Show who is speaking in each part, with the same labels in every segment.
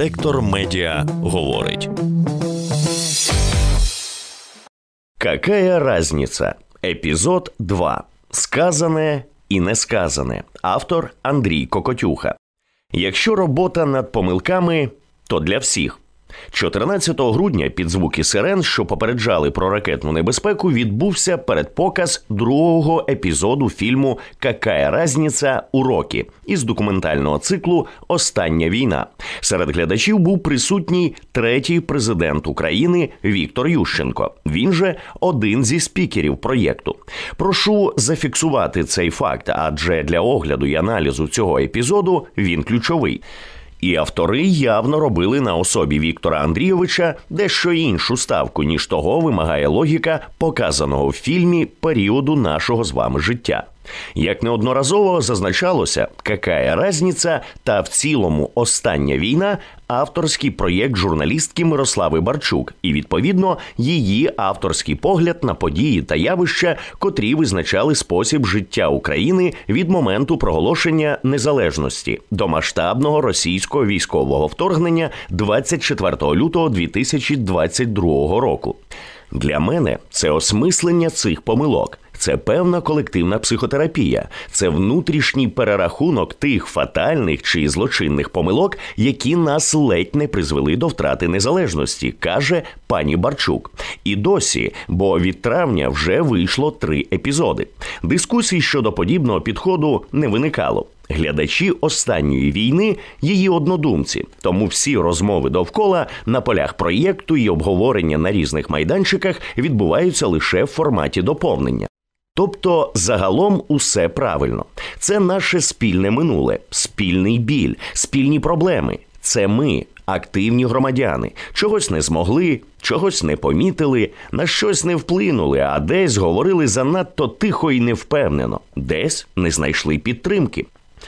Speaker 1: Лектор Медіа говорить. Какая разница? Епізод 2. Сказане і несказане. Автор Андрій Кокотюха. Якщо робота над помилками, то для всіх. 14 грудня під звуки сирен, що попереджали про ракетну небезпеку, відбувся передпоказ другого епізоду фільму «Какая разниця? Уроки» із документального циклу «Остання війна». Серед глядачів був присутній третій президент України Віктор Ющенко. Він же один зі спікерів проєкту. Прошу зафіксувати цей факт, адже для огляду і аналізу цього епізоду він ключовий. І автори явно робили на особі Віктора Андрійовича дещо іншу ставку, ніж того вимагає логіка показаного в фільмі періоду нашого з вами життя. Як неодноразово зазначалося, «Какая разниця» та в цілому «Остання війна» – авторський проєкт журналістки Мирослави Барчук і, відповідно, її авторський погляд на події та явища, котрі визначали спосіб життя України від моменту проголошення незалежності до масштабного російського військового вторгнення 24 лютого 2022 року. Для мене це осмислення цих помилок. Це певна колективна психотерапія. Це внутрішній перерахунок тих фатальних чи злочинних помилок, які нас ледь не призвели до втрати незалежності, каже пані Барчук. І досі, бо від травня вже вийшло 3 епізоди. Дискусій щодо подібного підходу не виникало. Глядачі «Останньої війни» – її однодумці, тому всі розмови довкола на полях проєкту і обговорення на різних майданчиках відбуваються лише в форматі доповнення. Тобто, загалом усе правильно. Це наше спільне минуле, спільний біль, спільні проблеми. Це ми, активні громадяни. Чогось не змогли, чогось не помітили, на щось не вплинули, а десь говорили занадто тихо і невпевнено, десь не знайшли підтримки.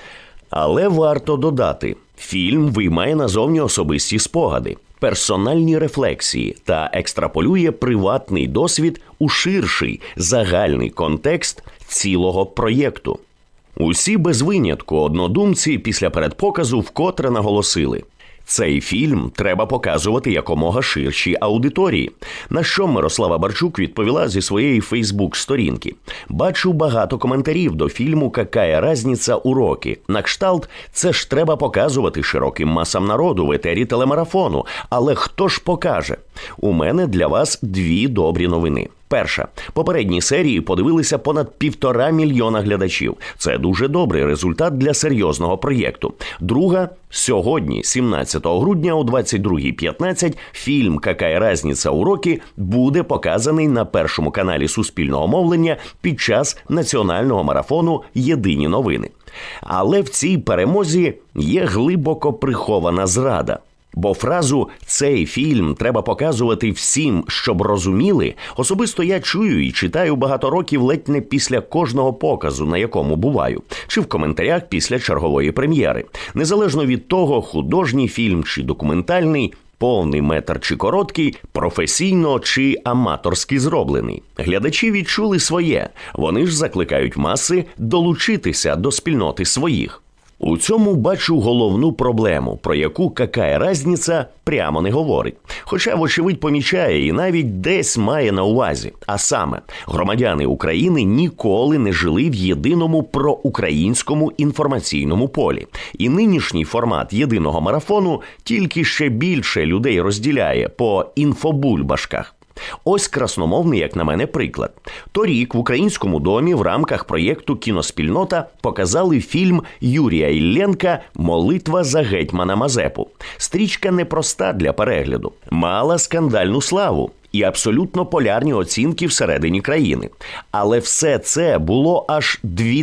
Speaker 1: Але варто додати, фільм виймає назовні особисті спогади, персональні рефлексії та екстраполює приватний досвід у ширший, загальний контекст цілого проєкту. Усі без винятку однодумці після передпоказу вкотре наголосили – цей фільм треба показувати якомога ширшій аудиторії. На що Мирослава Барчук відповіла зі своєї Фейсбук-сторінки. Бачу багато коментарів до фільму «Какая разниця? Уроки». На кшталт, це ж треба показувати широким масам народу в етері телемарафону. Але хто ж покаже? У мене для вас 2 добрі новини. Перша. Попередні серії подивилися понад 1,5 мільйона глядачів. Це дуже добрий результат для серйозного проєкту. Друга. Сьогодні, 17 грудня о 22:15, фільм «Какая разниця? Уроки» буде показаний на першому каналі суспільного мовлення під час національного марафону «Єдині новини». Але в цій перемозі є глибоко прихована зрада. Бо фразу «цей фільм треба показувати всім, щоб розуміли» особисто я чую і читаю багато років ледь не після кожного показу, на якому буваю, чи в коментарях після чергової прем'єри. Незалежно від того, художній фільм чи документальний, повний метр чи короткий, професійно чи аматорськи зроблений. Глядачі відчули своє, вони ж закликають маси долучитися до спільноти своїх. У цьому бачу головну проблему, про яку «Какая разниця» прямо не говорить. Хоча, вочевидь, помічає і навіть десь має на увазі. А саме, громадяни України ніколи не жили в єдиному проукраїнському інформаційному полі. І нинішній формат єдиного марафону тільки ще більше людей розділяє по інфобульбашках. Ось красномовний, як на мене, приклад. Торік в Українському домі в рамках проєкту «Кіноспільнота» показали фільм Юрія Іллєнка «Молитва за гетьмана Мазепу». Стрічка непроста для перегляду. Мала скандальну славу і абсолютно полярні оцінки всередині країни. Але все це було аж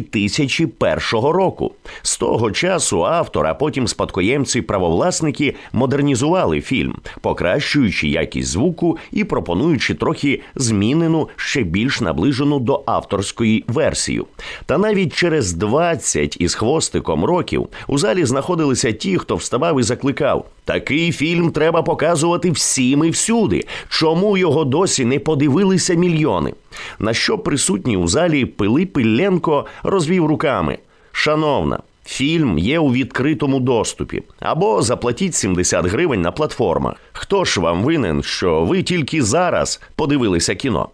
Speaker 1: 2001 року. З того часу автор, а потім спадкоємці-правовласники модернізували фільм, покращуючи якість звуку і пропонуючи трохи змінену, ще більш наближену до авторської версію. Та навіть через 20 із хвостиком років у залі знаходилися ті, хто вставав і закликав: «Такий фільм треба показувати всім і всюди. Чому його досі не подивилися мільйони?» На що присутній у залі Пилип Ілленко розвів руками. «Шановна, Фільм є у відкритому доступі. Або заплатіть 70 гривень на платформах. Хто ж вам винен, що ви тільки зараз подивилися кіно?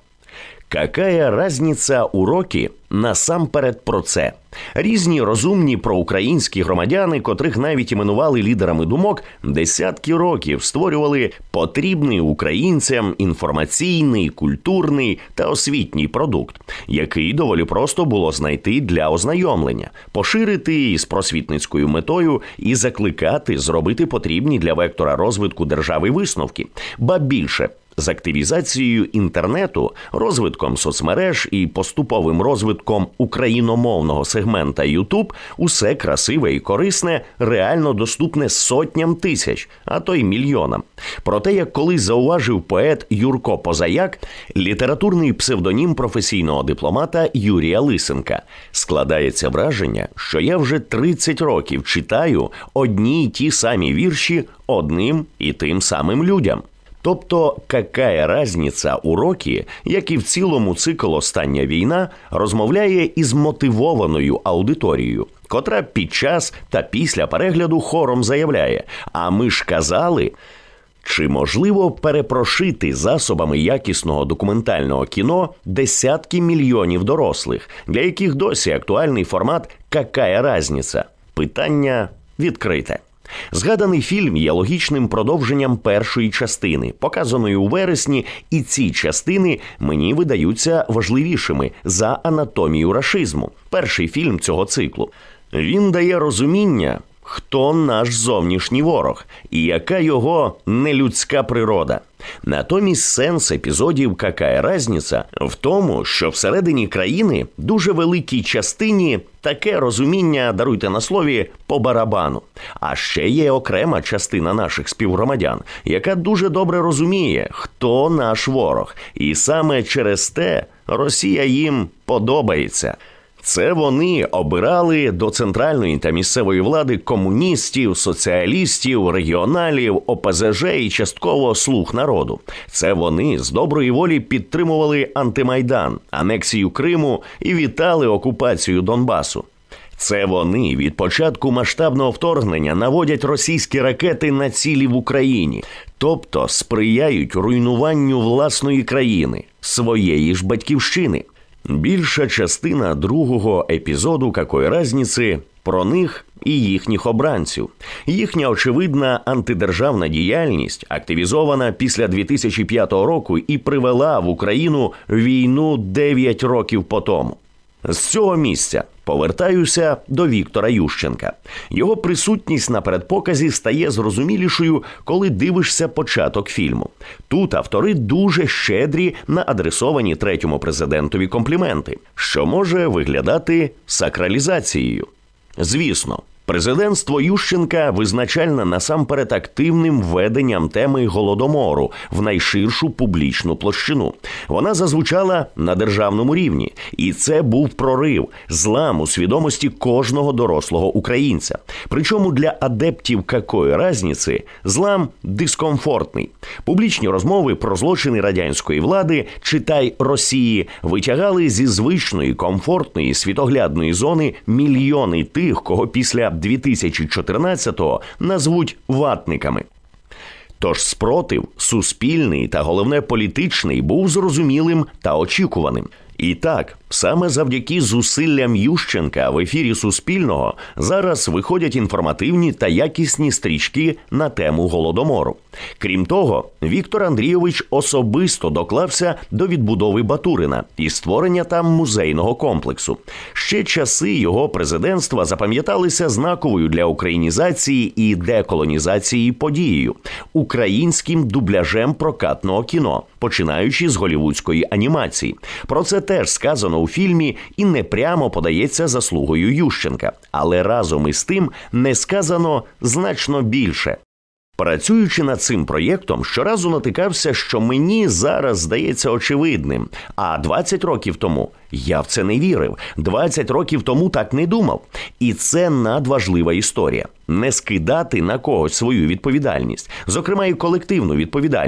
Speaker 1: Какая разниця уроки? Насамперед про це. Різні розумні проукраїнські громадяни, котрих навіть іменували лідерами думок, десятки років створювали потрібний українцям інформаційний, культурний та освітній продукт, який доволі просто було знайти для ознайомлення, поширити із просвітницькою метою і закликати зробити потрібні для вектора розвитку держави висновки. Ба більше, з активізацією інтернету, розвитком соцмереж і поступовим розвитком україномовного сегмента YouTube усе красиве і корисне реально доступне сотням тисяч, а то й мільйонам. Проте, як колись зауважив поет Юрко Позаяк, літературний псевдонім професійного дипломата Юрія Лисенка, складається враження, що я вже 30 років читаю одні й ті самі вірші одним і тим самим людям. Тобто, какая разниця уроки, як і в цілому цикл «Остання війна», розмовляє із мотивованою аудиторією, котра під час та після перегляду хором заявляє «А ми ж казали…» Чи можливо перепрошити засобами якісного документального кіно десятки мільйонів дорослих, для яких досі актуальний формат «Какая разниця?» Питання відкрите. Згаданий фільм є логічним продовженням першої частини, показаної у вересні, і ці частини мені видаються важливішими за «Анатомію рашизму», перший фільм цього циклу. Він дає розуміння, хто наш зовнішній ворог і яка його нелюдська природа. Натомість сенс епізодів «Какая разниця» в тому, що всередині країни дуже великій частині таке розуміння, даруйте на слові, по барабану. А ще є окрема частина наших співгромадян, яка дуже добре розуміє, хто наш ворог. І саме через те Росія їм подобається. Це вони обирали до центральної та місцевої влади комуністів, соціалістів, регіоналів, ОПЗЖ і частково «Слуг народу». Це вони з доброї волі підтримували антимайдан, анексію Криму і вітали окупацію Донбасу. Це вони від початку масштабного вторгнення наводять російські ракети на цілі в Україні, тобто сприяють руйнуванню власної країни, своєї ж батьківщини. Більша частина другого епізоду «Какої разниці» про них і їхніх обранців. Їхня очевидна антидержавна діяльність, активізована після 2005 року і привела в Україну війну 9 років по тому. З цього місця повертаюся до Віктора Ющенка. Його присутність на передпоказі стає зрозумілішою, коли дивишся початок фільму. Тут автори дуже щедрі на адресовані третьому президентові компліменти, що може виглядати сакралізацією. Звісно, президентство Ющенка визначальне насамперед активним введенням теми Голодомору в найширшу публічну площину. Вона зазвучала на державному рівні, і це був прорив, злам у свідомості кожного дорослого українця. Причому для адептів «Какої разниці» злам дискомфортний. Публічні розмови про злочини радянської влади, читай Росії, витягали зі звичної, комфортної, світоглядної зони мільйони тих, кого після 2014-го назвуть ватниками. Тож спротив, суспільний та, головне, політичний, був зрозумілим та очікуваним. І так, саме завдяки зусиллям Ющенка в ефірі Суспільного зараз виходять інформативні та якісні стрічки на тему Голодомору. Крім того, Віктор Андрійович особисто доклався до відбудови Батурина і створення там музейного комплексу. Ще часи його президентства запам'яталися знаковою для українізації і деколонізації подією – українським дубляжем прокатного кіно, починаючи з голівудської анімації. Про це теж сказано у фільмі і не прямо подається заслугою Ющенка. Але разом із тим не сказано значно більше. Працюючи над цим проєктом, щоразу натикався, що мені зараз здається очевидним. А 20 років тому я в це не вірив. 20 років тому так не думав. І це надважлива історія. Не скидати на когось свою відповідальність, зокрема і колективну відповідальність,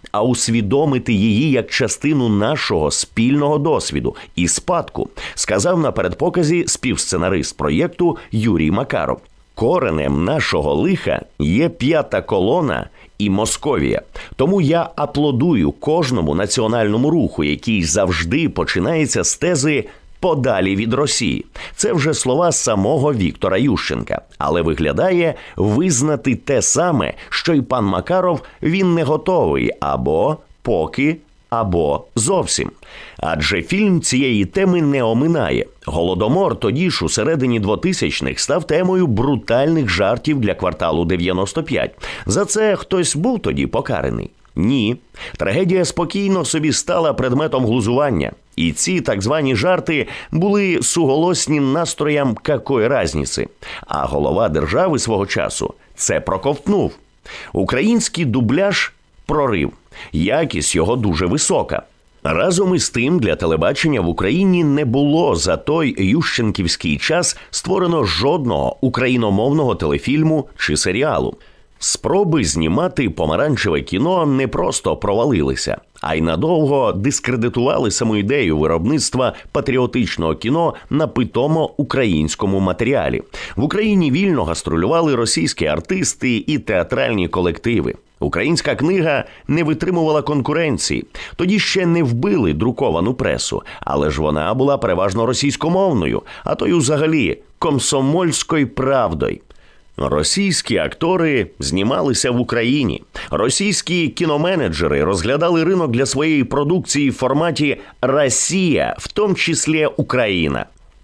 Speaker 1: а усвідомити її як частину нашого спільного досвіду і спадку, сказав на передпоказі співсценарист проєкту Юрій Макаров. Коренем нашого лиха є п'ята колона і Московія. Тому я аплодую кожному національному руху, який завжди починається з тези «подалі від Росії». Це вже слова самого Віктора Ющенка. Але виглядає, визнати те саме, що й пан Макаров, він не готовий або поки, або зовсім. Адже фільм цієї теми не оминає. Голодомор тоді ж у середині 2000-х став темою брутальних жартів для «Кварталу 95». За це хтось був тоді покараний? Ні. Трагедія спокійно собі стала предметом глузування. І ці так звані жарти були суголосні настроям «какої разниці». А голова держави свого часу це проковтнув. Український дубляж – прорив. Якість його дуже висока. Разом із тим, для телебачення в Україні не було за той ющенківський час створено жодного україномовного телефільму чи серіалу. Спроби знімати помаранчеве кіно не просто провалилися, а й надовго дискредитували саму ідею виробництва патріотичного кіно на питомо українському матеріалі. В Україні вільно гастролювали російські артисти і театральні колективи. Українська книга не витримувала конкуренції. Тоді ще не вбили друковану пресу, але ж вона була переважно російськомовною, а то й взагалі комсомольською правдою. Російські актори знімалися в Україні. Російські кіноменеджери розглядали ринок для своєї продукції в форматі «Росія, в тому числі Україна».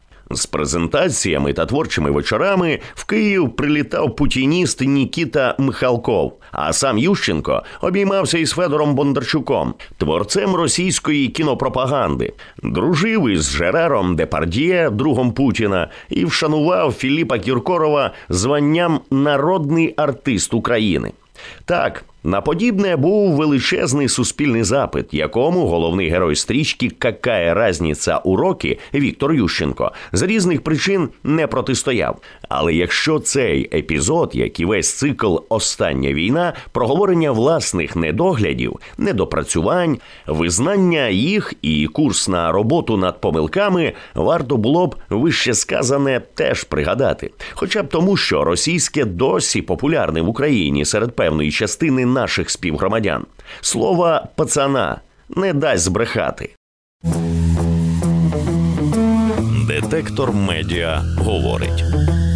Speaker 1: З презентаціями та творчими вечорами в Київ прилітав путініст Нікіта Михалков, а сам Ющенко обіймався із Федором Бондарчуком, творцем російської кінопропаганди, дружив із Жераром Депардьє, другом Путіна, і вшанував Філіпа Кіркорова званням «Народний артист України». Так, на подібне був величезний суспільний запит, якому головний герой стрічки «Какая разниця» у роки Віктор Ющенко з різних причин не протистояв. Але якщо цей епізод, як і весь цикл «Остання війна», проговорення власних недоглядів, недопрацювань, визнання їх і курс на роботу над помилками, варто було б вище сказане теж пригадати. Хоча б тому, що російське досі популярне в Україні серед певної частини наших співгромадян. Слово «пацана» не дасть збрехати.
Speaker 2: Детектор медіа говорить.